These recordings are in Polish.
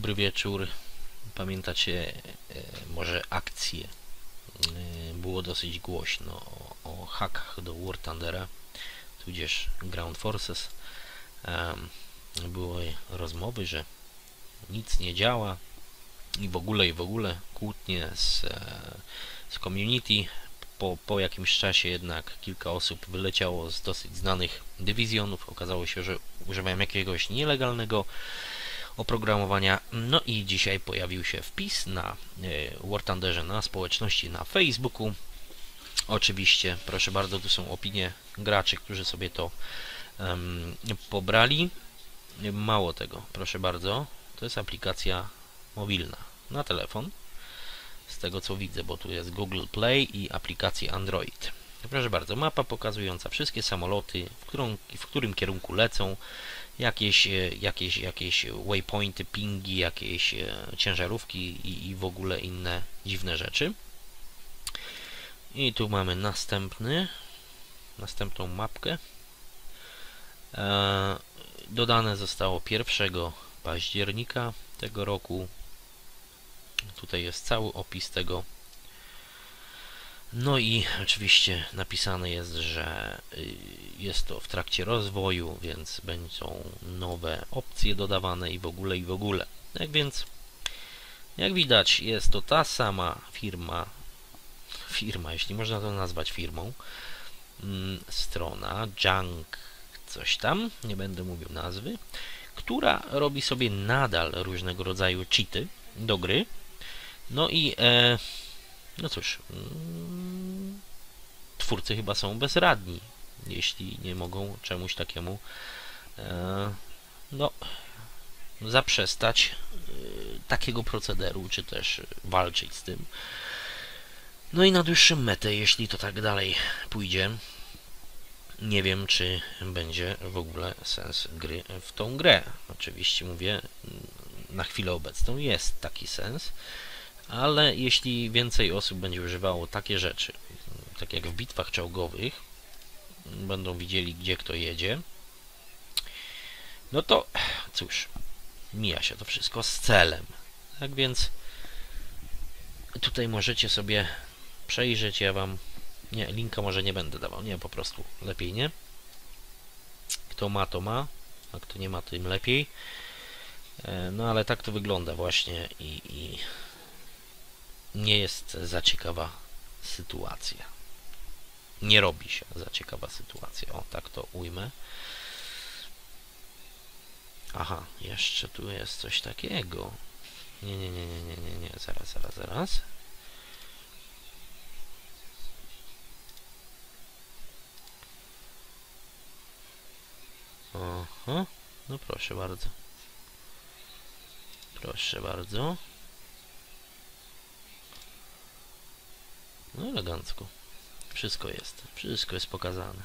dobry wieczór. Pamiętacie może akcję? Było dosyć głośno o hackach do War Thundera, tudzież Ground Forces. Były rozmowy, że nic nie działa i w ogóle kłótnie z community. Po jakimś czasie jednak kilka osób wyleciało z dosyć znanych dywizjonów. Okazało się, że używają jakiegoś nielegalnego oprogramowania. No i dzisiaj pojawił się wpis na War Thunderze na społeczności na Facebooku. Oczywiście, proszę bardzo, tu są opinie graczy, którzy sobie to pobrali. Mało tego, proszę bardzo, to jest aplikacja mobilna na telefon. Z tego co widzę, bo tu jest Google Play i aplikacja Android. Proszę bardzo, mapa pokazująca wszystkie samoloty, w którym kierunku lecą, jakieś waypointy, pingi, jakieś ciężarówki i w ogóle inne dziwne rzeczy. I tu mamy następną mapkę. Dodane zostało 1 października tego roku. Tutaj jest cały opis tego. No i oczywiście napisane jest, że jest to w trakcie rozwoju, więc będą nowe opcje dodawane i w ogóle. Tak więc, jak widać, jest to ta sama firma, jeśli można to nazwać firmą, strona Junk coś tam, nie będę mówił nazwy, która robi sobie nadal różnego rodzaju cheaty do gry. No i no cóż, twórcy chyba są bezradni, jeśli nie mogą czemuś takiemu no, zaprzestać takiego procederu, czy też walczyć z tym. No i na dłuższą metę, jeśli to tak dalej pójdzie, nie wiem, czy będzie w ogóle sens gry w tą grę. Oczywiście mówię, na chwilę obecną jest taki sens, ale jeśli więcej osób będzie używało takie rzeczy, tak jak w bitwach czołgowych, będą widzieli, gdzie kto jedzie, no to cóż, mija się to wszystko z celem. Tak więc tutaj możecie sobie przejrzeć, ja wam linka może nie będę dawał, nie, po prostu lepiej nie. Kto ma, to ma, a kto nie ma, tym lepiej. No ale tak to wygląda właśnie i nie jest za ciekawa sytuacja. Nie robi się za ciekawa sytuacja. O, tak to ujmę. Aha, jeszcze tu jest coś takiego. Nie. Zaraz. Aha, no proszę bardzo. Proszę bardzo. No elegancko. Wszystko jest pokazane.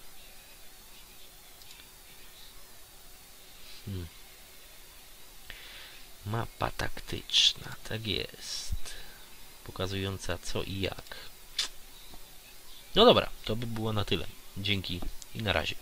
Mapa taktyczna, tak jest. Pokazująca co i jak. No dobra, to by było na tyle. Dzięki i na razie.